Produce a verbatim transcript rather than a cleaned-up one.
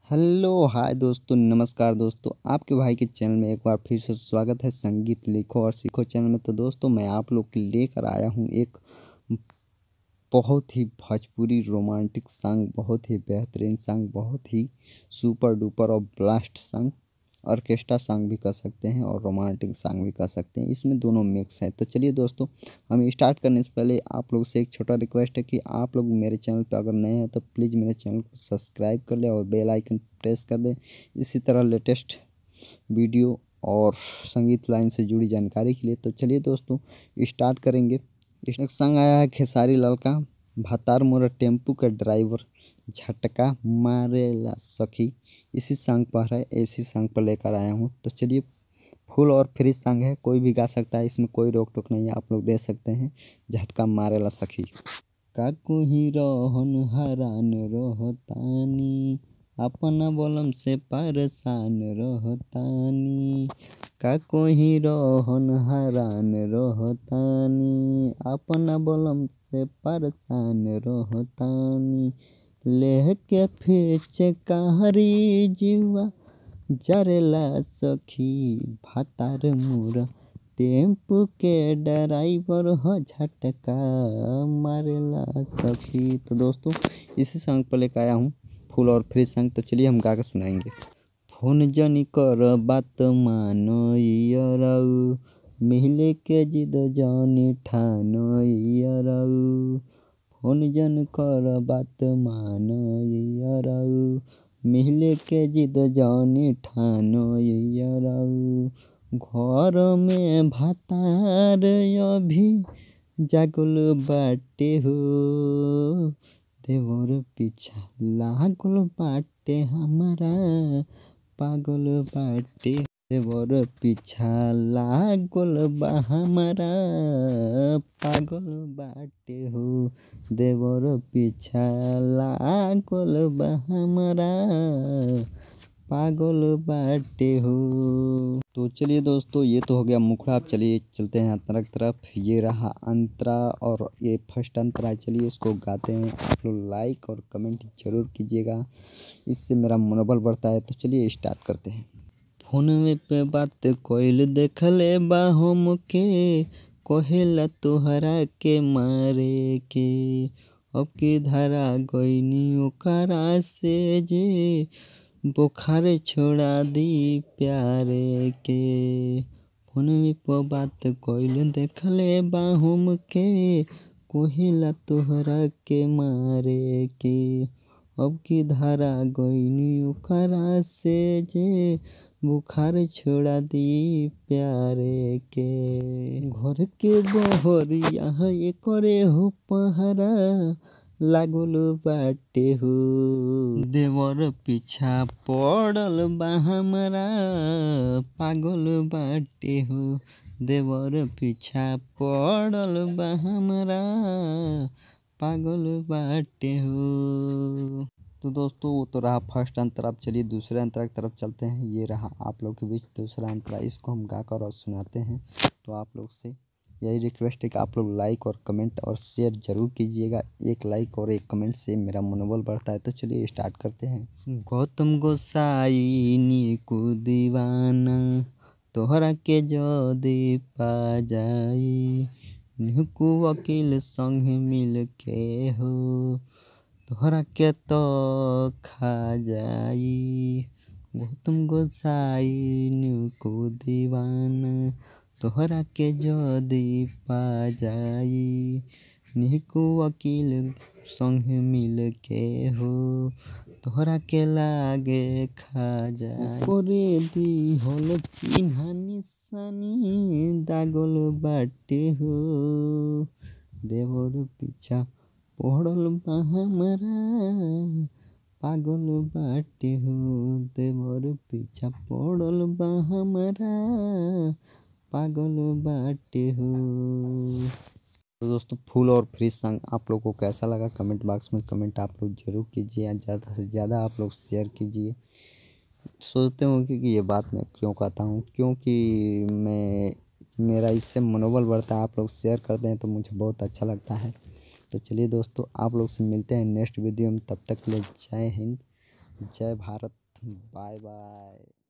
Hello hi दोस्तों, नमस्कार दोस्तों। आपके भाई के चैनल में एक बार फिर से स्वागत है, संगीत लिखो और सीखो चैनल में। तो दोस्तों, मैं आप लोग के लेकर आया हूँ एक बहुत ही भोजपुरी रोमांटिक सॉन्ग, बहुत ही बेहतरीन सॉन्ग, बहुत ही सुपर डुपर और ब्लास्ट सॉन्ग। ऑर्केस्ट्रा सॉन्ग भी कह सकते हैं और रोमांटिक सॉन्ग भी कह सकते हैं, इसमें दोनों मिक्स है। तो चलिए दोस्तों, हम स्टार्ट करने से पहले आप लोग से एक छोटा रिक्वेस्ट है कि आप लोग मेरे चैनल पर अगर नए हैं तो प्लीज़ मेरे चैनल को सब्सक्राइब कर लें और बेल आइकन प्रेस कर दें। इसी तरह लेटेस्ट वीडियो और संगीत लाइन से जुड़ी जानकारी के लिए। तो चलिए दोस्तों, स्टार्ट करेंगे। एक संग आया है खेसारी लाल का, भातार मोरा टेम्पू का ड्राइवर, झटका मारेला सखी। इसी सॉन्ग पर है, इसी सॉन्ग पर लेकर आया हूँ। तो चलिए, फुल और फ्री सॉन्ग है, कोई भी गा सकता है, इसमें कोई रोक टोक नहीं है, आप लोग दे सकते हैं। झटका मारेला सखी। का कोही रहन हरान रहतानी, अपना बलम से परेशान रहतानी। का कोही रहन हरान रहतानी, अपना बलम से परेशान रहतानी। लेह के फीचे कहरी जीवा जरेला सखी, भातार मोरा टेम्पू के ड्राइवर हो, झटका मारेला सखी। तो दोस्तों, इसी सॉन्ग पर लेकर आया हूँ फुल और फ्री सॉन्ग। तो चलिए हम गा के सुनाएंगे। फोन जनी कर बात मानो यराऊ, मिले के जिद जानी ठानो यराऊ। फोन जन कर बात मानो यराऊ, मिले के जिद जानी ठानो यराऊ। घर में भातार अभी जागल बाटे हो, देवर पीछा लागल बाटे हमारा, पागल बाटे। देवर पीछा लागल बा हमारा, पागल बाटे हो। देवर पीछा लागल बा हमारा, पागल बाटे हो। तो चलिए दोस्तों, ये तो हो गया मुखड़ा। आप चलिए चलते हैं अंतरा की तरफ। ये रहा अंतरा और ये फर्स्ट अंतरा। चलिए इसको गाते हैं। आप लोग लाइक और कमेंट जरूर कीजिएगा, इससे मेरा मनोबल बढ़ता है। तो चलिए स्टार्ट करते हैं। फोन में पे बात कोइल देखले बा हम के, कहेला तोहरा के मारे के। अब की धारा गईनी ओकरा से जे, बुखार छोड़ा दी प्यारे के। फोन में पे बात कोइल देखले बा हम के, कहेला तोहरा के मारे के। अब की धारा गईनी ओकरा से जे, बुखार छोड़ा दी प्यारे के। घर के बहरिया ये करे हो पहरा, लागल बाटे हो। देवर पीछा पड़ल बा हमारा, पागल बाटे हो। देवर पीछा पड़ल बा हमारा, पागल बाटे हो। तो दोस्तों, वो तो रहा फर्स्ट अंतरा। अब चलिए दूसरे अंतरा की तरफ चलते हैं। ये रहा आप लोग के बीच दूसरा अंतरा, इसको हम गाकर और सुनाते हैं। तो आप लोग से यही रिक्वेस्ट है कि आप लोग लाइक और कमेंट और शेयर ज़रूर कीजिएगा। एक लाइक और एक कमेंट से मेरा मनोबल बढ़ता है। तो चलिए स्टार्ट करते हैं। गौतम गोसाई नीकू दीवाना, तोहरा के जदी पा जाई। नीकू वकील संग मिल के हो, तोहरा के तो खा जाई। गौतम गोसाई नीकू दीवाना, तोहरा के जदी पा जाई। नीकू वकील संग मिल के हो, तोहरा के लागे खा जाई। करे दी होल चिन्हा निशानी, दागल बाटे हो। देवर पीछा पड़ल बा हमारा, पागल बाटे हो। देवर पीछा पड़ल बा हमारा, पागल बाटे हो। तो दोस्तों, फुल और फ्री सॉन्ग आप लोगों को कैसा लगा कमेंट बॉक्स में कमेंट आप लोग जरूर कीजिए। ज़्यादा से ज़्यादा आप लोग शेयर कीजिए। सोचते होंगे कि ये बात मैं क्यों कहता हूँ, क्योंकि मैं मेरा इससे मनोबल बढ़ता है। आप लोग शेयर करते हैं तो मुझे बहुत अच्छा लगता है। तो चलिए दोस्तों, आप लोग से मिलते हैं नेक्स्ट वीडियो में। तब तक के लिए जय हिंद, जय भारत, बाय बाय।